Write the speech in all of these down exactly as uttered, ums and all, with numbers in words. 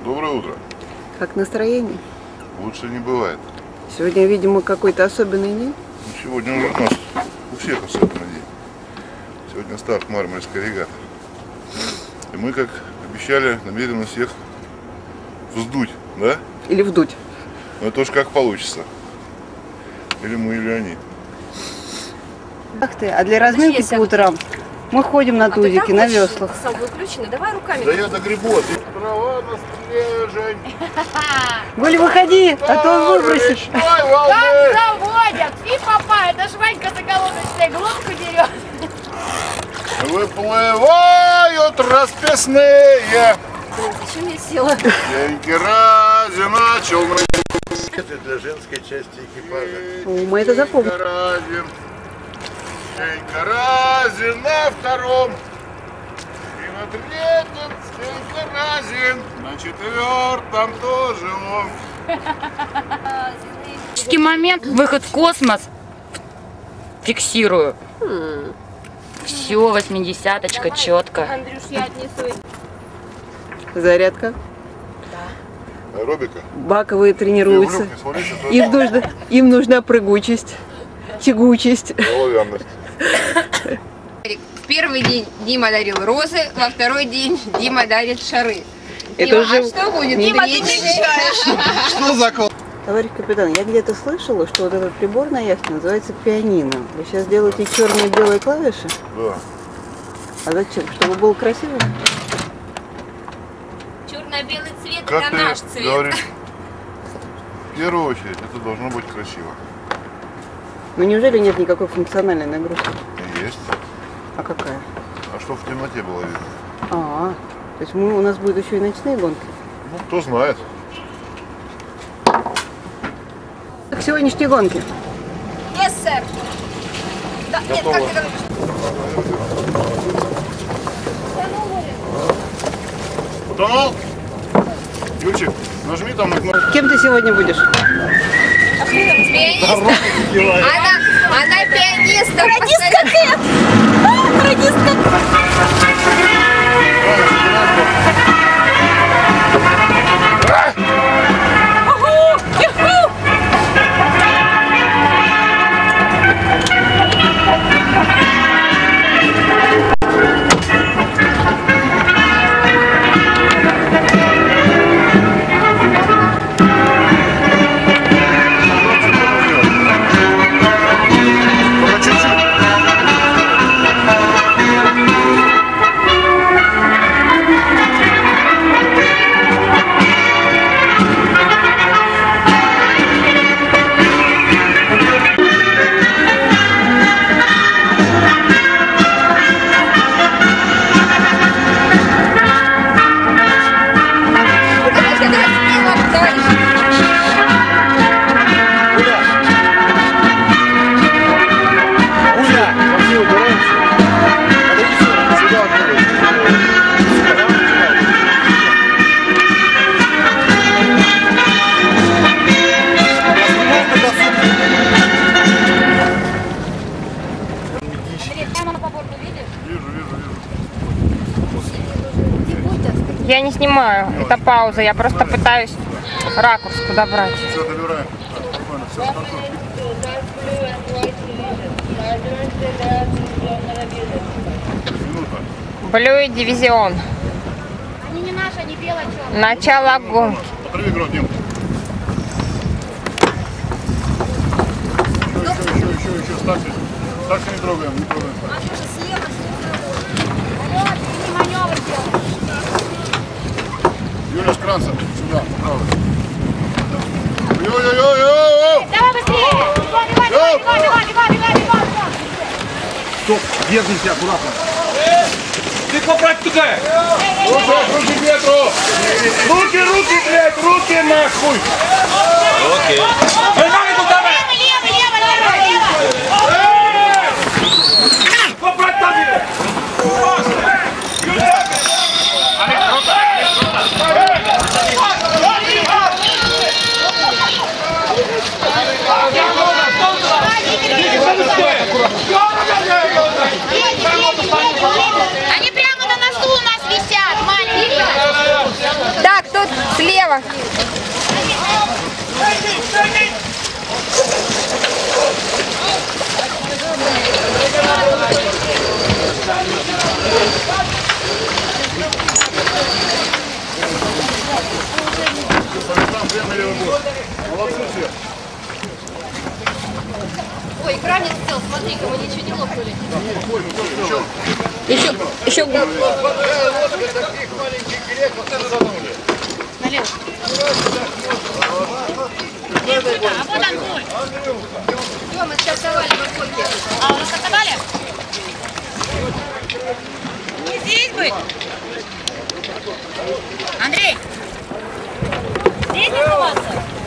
Доброе утро. Как настроение? Лучше не бывает. Сегодня, видимо, какой-то особенный день? Ну, сегодня уже у нас у всех особенный день. Сегодня старт Мармарской регаты. И мы, как обещали, намерены всех вздуть, да? Или вдуть? Ну это уж как получится. Или мы, или они. Ах ты, а для разминки по утрам мы ходим на тузике, на веслах. Сам выключенный, давай руками. Да я догребу, ты трава на стрежень. Голя, выходи, а то выбросишь. Как заводят! И папа, это ж Ванька Соколович глотку дерет. Выплывают расписные. Блин, зачем я села? Деньги рази начал. Это для женской части экипажа. О, мы это запомним. Деньги разин. Деньги разин на втором. И на третьем Деньги разин. На четвертом тоже он. Момент, выход в космос. Фиксирую. Все, восьмидесяточка, четко. Андрюш, я отнесу. Зарядка. Аэробика. Баковые тренируются. Люк не смотрите, то Им нужна, им нужна прыгучесть, тягучесть. оловянность. В первый день Дима дарил розы, во второй день Дима дарит шары. Это Дима, уже- а что будет? Дима, ты Третий не день? Что за кол? Товарищ капитан, я где-то слышала, что вот этот прибор на яхте называется пианино. Вы сейчас делаете черные и белые клавиши? Да. А зачем? Чтобы было красиво? Черно-белый цвет, Как это ты наш цвет. говоришь, в первую очередь это должно быть красиво. Ну неужели нет никакой функциональной нагрузки? Есть. А какая? А что в темноте было видно? А, то есть мы, у нас будут еще и ночные гонки. Ну, кто знает. К сегодняшней гонке. Yes, sir. Да, нет, как ты говоришь? Утонул? Юрчик, нажми там на кнопку. Кем ты сегодня будешь? Пианистом. Она, она пианистом. Радистка Кэт! Радистка Я не снимаю, это пауза, я просто пытаюсь ракурс куда брать. Все, добираем. Так, нормально, все, стартуем. Минута. Блю дивизион. Они не наши, они бело-черные. Начало гонки. Отрыви грот, Дим. Еще, еще, еще, еще, еще, старше. Старше не трогаем, не трогаем. Андрюша, слева, слева. Вот, ты маневр делаешь. Юля с кранцем, сюда, право. Йо-йо-йо-йо! Давай быстрее! Бегом, бегом, бегом, бегом, бегом, бегом, бегом, бегом. Стоп, держимся аккуратно. Ты попрать туда! Руки, руки к ветру! Руки, руки, блядь, руки нахуй! Окей. Ногами туда! Лево, лево, лево, лево. Попрать там! Они прямо на носу у нас висят, маленькие. Так, тут Слева. Ой, экранец сел, смотри-ка, мы ничего не лопнули. Еще, еще. Налево. Нет, сюда, а вот Антон. Все, мы стартовали на фотке. А, уже стартовали? Не здесь быть. Андрей. Здесь оставаться?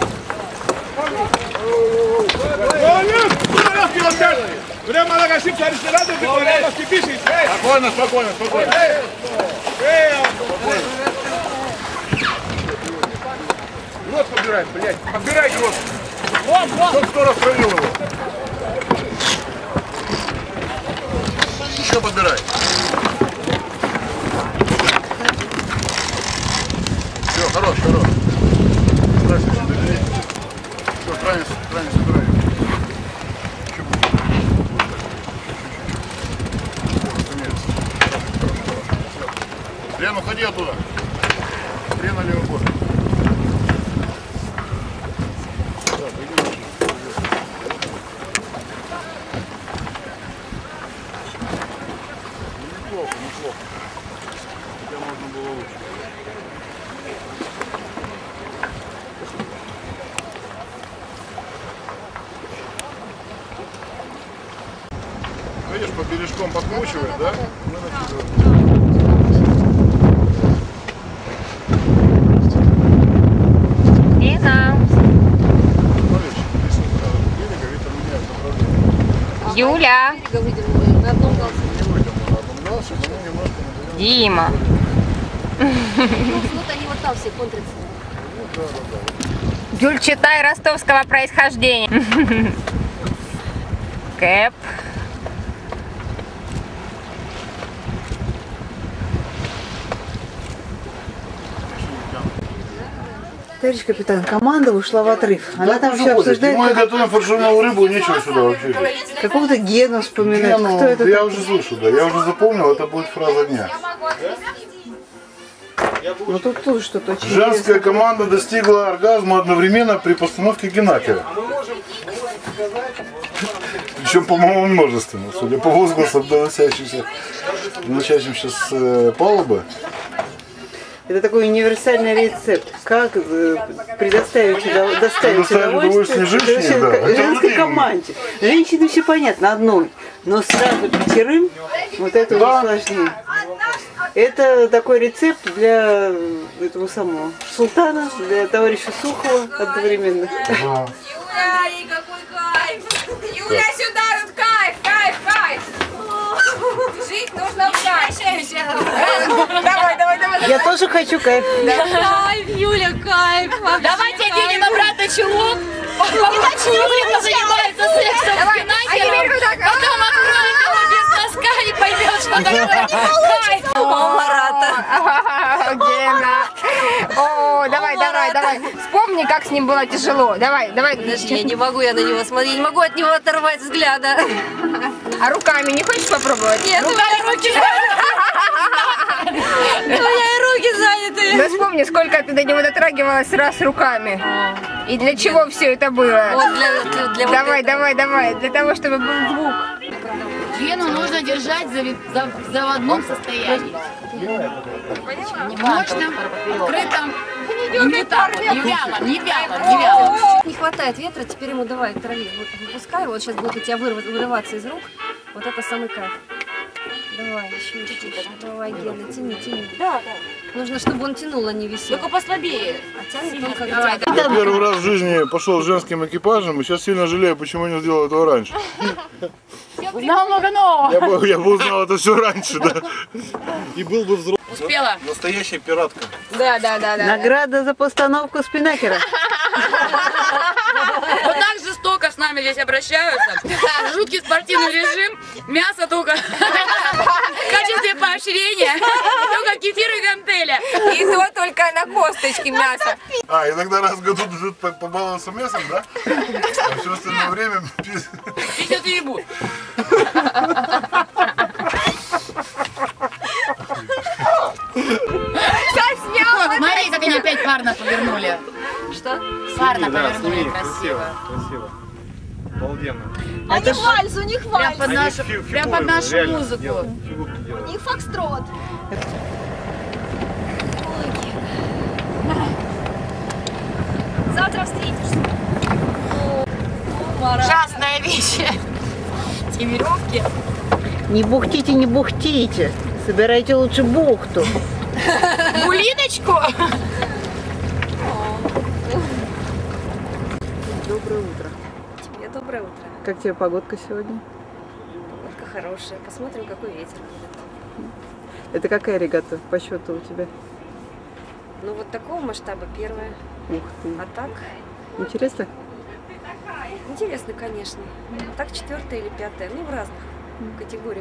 Спокойно, спокойно, спокойно. Вот подбирай, блядь. Подбирай его. Вот, вот. Чтоб кто распровел его. Еще подбирай. Все, хорош, хорош. Старайся сюда бери. Все, крайне, крайне собирай. Еще будет. Лен, уходи оттуда. Лен, на левый бок. Неплохо, неплохо. Хотя можно было лучше. Видишь, по бережкам подкручивает, да? Мы накидываем. Лена. Смотришь, здесь от берега ветер меняет направление. Юля. Выдернули на одном галсе. Не выдернул на одном галсе, но мы немножко наберем. Дима. Вот они вот там все контрятся. Юль, читай, ростовского происхождения. Кэп. Товарищ капитан, команда ушла в отрыв. Она там все Мы обсуждает готовим фаршированную рыбу, нечего сюда вообще. какого-то Гену вспоминать. Ну, Кто это? я уже слышу, да, я уже запомнил, это будет фраза дня. Ну тут тоже что-то очень Женская интересное. команда достигла оргазма одновременно при постановке генакера. Причем, по-моему, множественно, судя по возгласам, доносящимся, доносящимся с э, палубы. Это такой универсальный рецепт. Как э, предоставить удов- доставить Предоставить удовольствие удовольствие женщине, женщин- да. Это женской рутинно. команде. Женщине все понятно, одной. Но сразу пятерым вот это Да. уже сложнее. Это такой рецепт для этого самого султана, для товарища Сухова одновременно. Да. Юля, и какой кайф! Юля, сюда, тут кайф, кайф, кайф! Жить нужно в кайфе. Давай, давай, давай. Я тоже хочу кайф. Кайф, Юля, кайф. Давайте оденем обратно чулок и начнем позаниматься сексом с генакером. Потом откроет его без носка и поймет, что такое кайф. Гена. О, давай, давай, давай. Вспомни, как с ним было тяжело. Давай, давай. Подожди, я не могу я на него смотреть, не могу от него оторвать взгляда. А руками не хочешь попробовать? Нет, у меня руки У меня и руки заняты. Ну вспомни, сколько ты до него дотрагивалась раз руками. И для чего все это было? Вот для, для, для Давай, вот давай, давай. Для того, чтобы был звук. Гену нужно держать за, за- в заводном состоянии. Не мощным, открытым. И не так вот, не вяло, не вяло, не вяло. этого. Не хватает ветра, теперь ему давай трави. Вот выпускай, вот сейчас будет у тебя вырвать, вырываться из рук. Вот это самый кайф. Давай, еще, еще, еще. Давай, Гена, тяни, тяни. Да, да. Нужно, чтобы он тянул, а не висел. Только послабее. А тянет он как Давай, тянет. Я первый раз в жизни пошел с женским экипажем, и сейчас сильно жалею, почему не сделал этого раньше. Узнал много нового. Я бы, я бы узнал это все раньше, да. И был бы взрослый. Успела. Настоящая пиратка. Да, да, да, да. Награда за постановку спинакера. Вот так жестоко с нами здесь обращаются. Жуткий спортивный режим. Мясо только в качестве поощрения. Только кефир и гантеля. И повезло только на косточке мяса. А, иногда раз в году ждут побаловаться мясом, да? А все остальное время Пиздят и ебут. Смотри, как они опять парно повернули. Что? Парно повернули красиво. Красиво. Обалденно. А не вальс, у них Прям вальс. под нашу, прям под нашу музыку. У них фокстрот. Завтра встретишься. Ужасная вещь. Эти веревки. Не бухтите, не бухтите. Собирайте лучше бухту. Булиночку. Доброе утро. Тебе доброе утро. Как тебе погодка сегодня? Погодка хорошая. Посмотрим, какой ветер будет. Это какая регата по счету у тебя? Ну вот такого масштаба первая. Ух ты. А так, Интересно? интересно, конечно. А так четвертая или пятая. Ну, в разных категориях.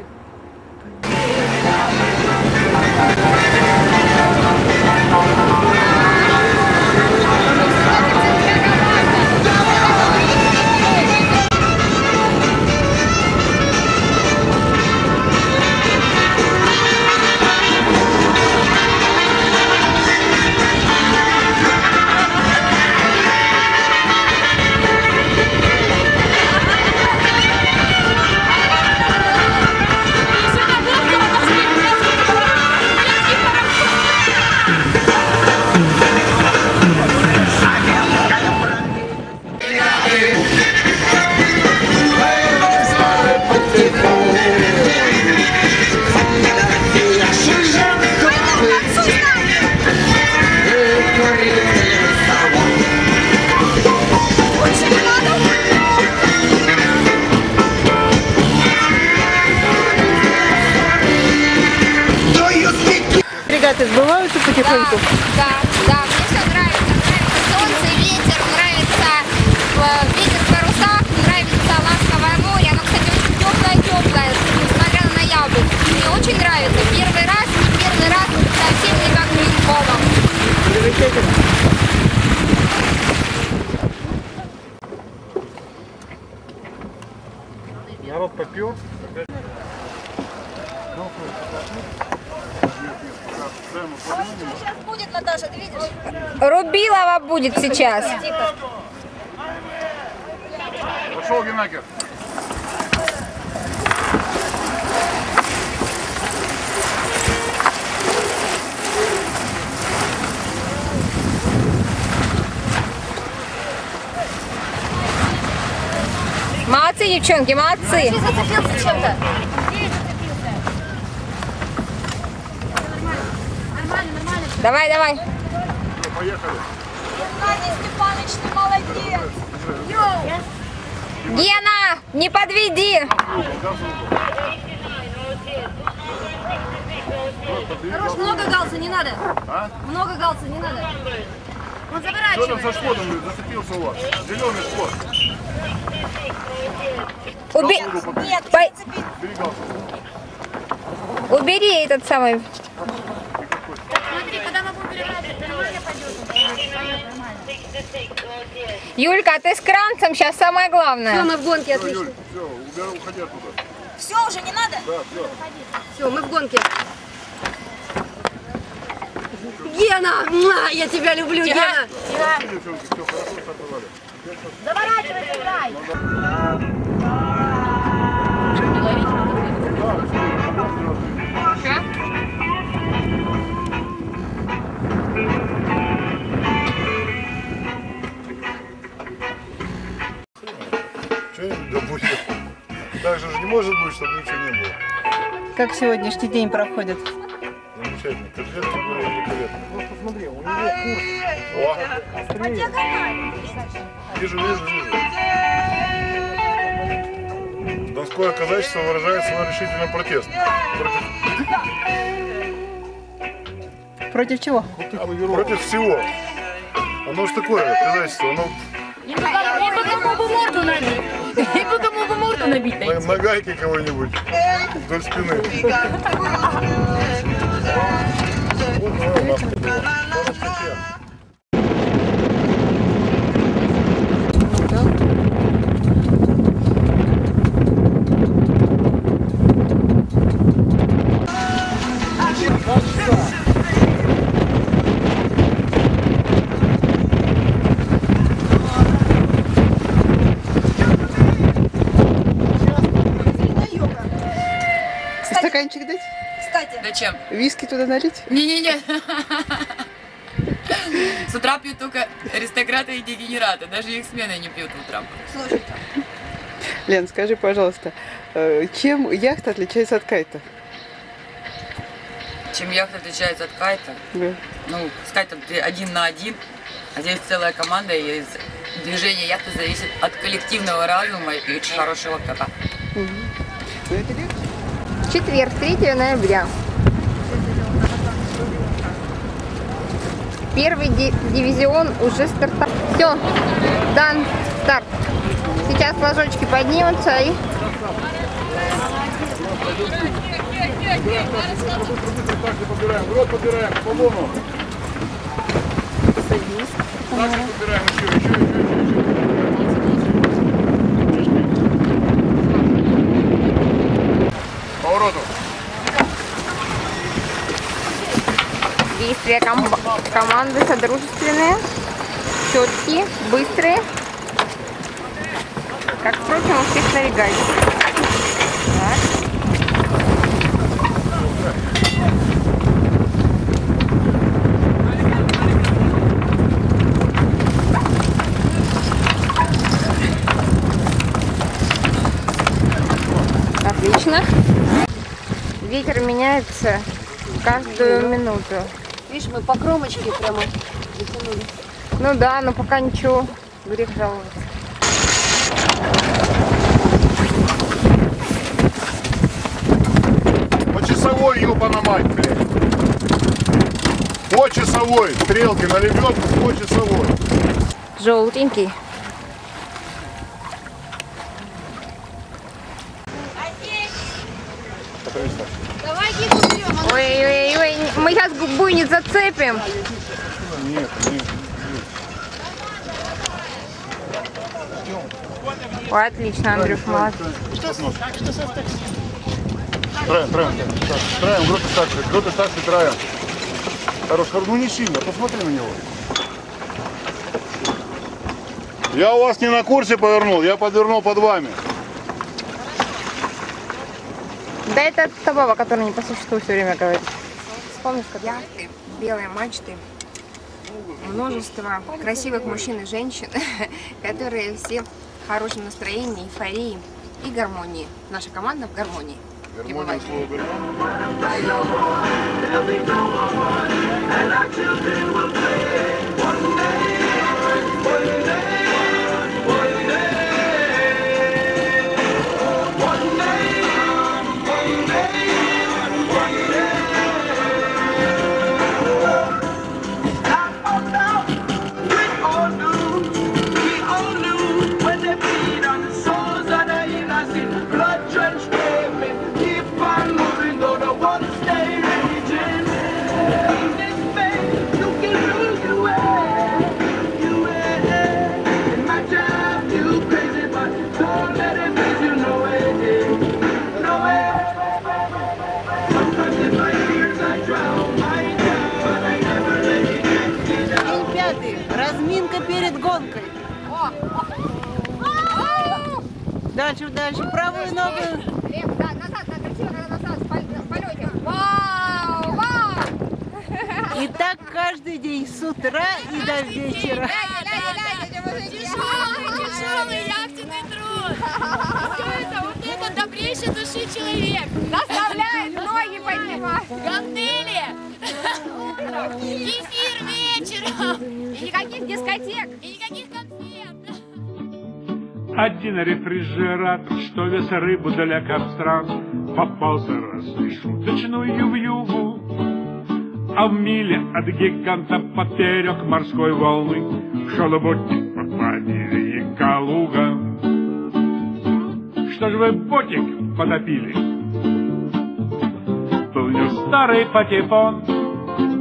Регаты сбываются потихоньку? Да, да, мне все нравится. Нравится солнце, ветер, нравится э, ветер в парусах, нравится ласковое море. Оно, кстати, очень теплое-теплое, несмотря на ноябрь. Мне очень нравится. Первый раз, не первый раз, совсем никак не холодно. Замечательно. Народ попил. Сейчас будет, Наташа, ты видишь? Рубилова будет сейчас. Пошел Геннакер. Молодцы, девчонки, молодцы. Зацепился чем-то. Давай, давай. Поехали. Геннадий Степанович, ты молодец. Гена, не подведи. Хорош, много галса не надо. А? Много галса не надо. Он Что заворачивает. там со шкодом зацепился у вас? Зеленый шкод. Уби... Нет, Пой- Берегался. Убери этот самый. Смотри, когда мы будем переворачивать, нормально пойдет. Юлька, а ты с кранцем сейчас самое Все, главное. мы в гонке, Все, отлично. Юль, все, убирай, уходи оттуда. Все, уже не надо? Да, все. Все, мы в гонке. Гена, муа, я тебя люблю, Гена. Девчонки, все хорошо стартовали. Заворачивай, играй. что-нибудь да будет. Так же же не может быть, чтобы ничего не было. Как сегодняшний день проходит? Замечательно. Котлетки были великолепны. Просто смотри, у него курс. О, вижу, вижу, вижу. Донское казачество выражает свой решительный протест. Против, Против чего? против всего. Оно ж такое, казачество, оно И по кому бы морду набить. И по кому бы морду набить. на, на гайке кого-нибудь вдоль спины. Стаканчик дать? Кстати. Зачем? Виски туда налить? Не-не-не. С утра пьют только аристократы и дегенераты. Даже их смены не пьют утром. Слушай. Лен, скажи, пожалуйста, чем яхта отличается от кайта? Чем яхта отличается от кайта? Да. Ну, с кайтом ты один на один, а здесь целая команда, и движение яхты зависит от коллективного разума и очень хорошего кота. Угу. Ну, это легче? Четверг, третьего ноября. Первый ди дивизион уже стартовал. Все, дан старт. Сейчас флажочки поднимутся и... Подбираем, в рот подбираем, по лону. Дальше подбираем еще, еще, еще, еще. Повороту. Действия ком команды содружественные, четкие, быстрые. Как, впрочем, у всех навигаций. Так. Отлично. Ветер меняется каждую минуту. Видишь, мы по кромочке прямо затянули. Ну да, но пока ничего, грех жаловаться. По часовой, ёбана мать, блядь. По часовой. Стрелки на лебедку по часовой. Желтенький. Ой-ой-ой, мы сейчас буйнит зацепим. Нет, нет. Ой, отлично, Андрюш, молодец. Траем, траем, траем, грудь старше, грудь старше, траем. Хорош, ну не сильно, посмотри на него. Я у вас не на курсе повернул, я подвернул под вами. Да это та баба, которая не по существу все время говорит. Вспомнишь, как яхты, белые мачты, множество красивых мужчин и женщин, которые все в хорошем настроении, эйфории и гармонии. Наша команда в гармонии. Гармония, слово Разминка перед гонкой. Дальше, дальше, правую ногу. Да, назад, да, красиво, когда назад, в полете. Вау, вау! И так каждый день, с утра и до вечера. Тяжелый, тяжелый яхтенный труд. Все это, вот это добрейшей души человек. Заставляет ноги поднимать. Гантели. Кефир вечером. И никаких дискотек. И никаких конфет. Один рефрижератор, что вез рыбу для капстран, попался раз и шуточную вьюгу. А в миле от гиганта поперек морской волны шел ботик по фамилии Калуга. Что ж вы ботик потопили? Был не старый патефон,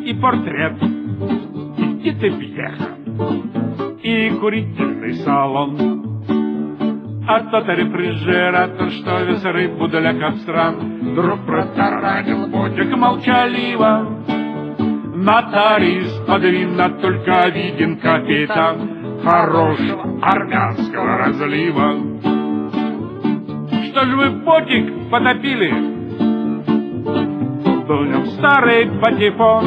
и портрет, и Тита Пьеха, и курительный салон. А тот рефрижератор, что вез рыбу для капстран, вдруг протаранил ботик молчаливо. Нотариус подвинно, только виден капитан хорошего армянского разлива. Что ж вы ботик потопили? Был в нем старый патефон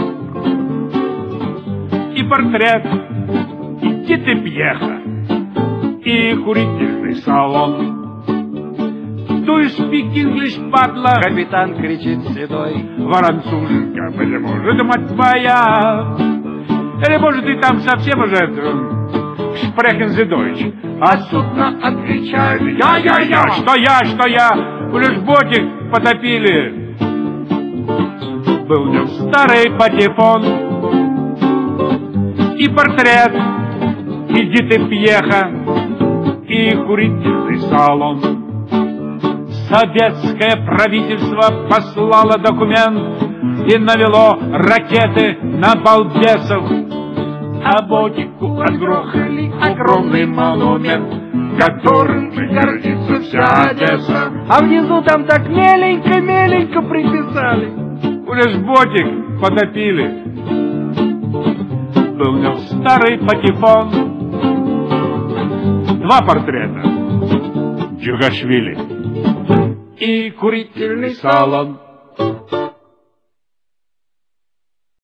и портрет, и Тита Пьеха, и курительный салон. Do you speak English, падла? Капитан кричит седой. Воронцуженка, быть может, мать твоя. Или может ты там совсем уже sprechen Sie Deutsch? А судно отвечает: я-я-я, что я, что я, вы лишь ботик потопили. Был в нем старый патефон и портрет, и Тита Пьеха, и курительный салон. Советское правительство послало документ и навело ракеты на балбесов, а ботику отгрохали огромный монумент, которым гордится вся Одесса. А внизу там так меленько-меленько приписали: лишь ботик потопили. Был в нем старый патефон, два портрета Джугашвили и курительный салон.